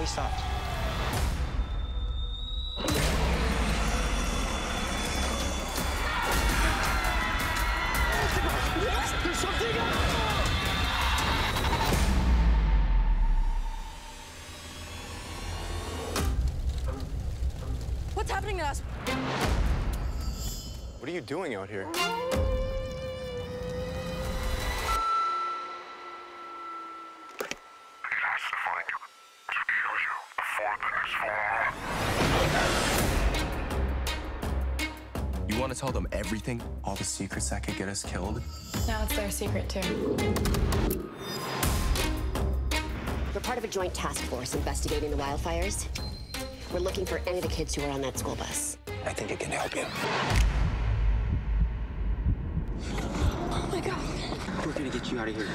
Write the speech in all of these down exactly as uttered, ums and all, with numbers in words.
stopped. There's something up! What's happening to us? What are you doing out here? You want to tell them everything? All the secrets that could get us killed? Now it's their secret, too. We're part of a joint task force investigating the wildfires. We're looking for any of the kids who were on that school bus. I think it can help you. Oh my God. We're gonna get you out of here.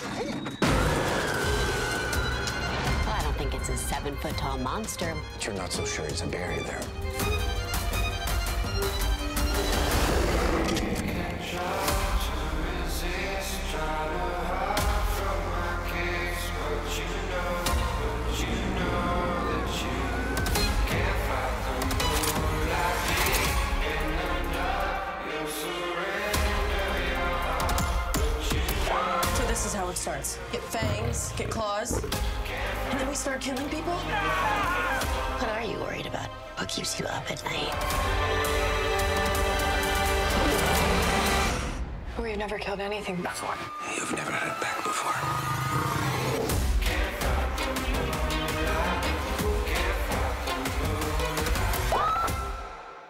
Well, I don't think it's a seven-foot-tall monster. But you're not so sure he's a barrier there. This is how it starts. Get fangs, get claws, and then we start killing people? What are you worried about? What keeps you up at night? We've never killed anything before. You've never had it back before.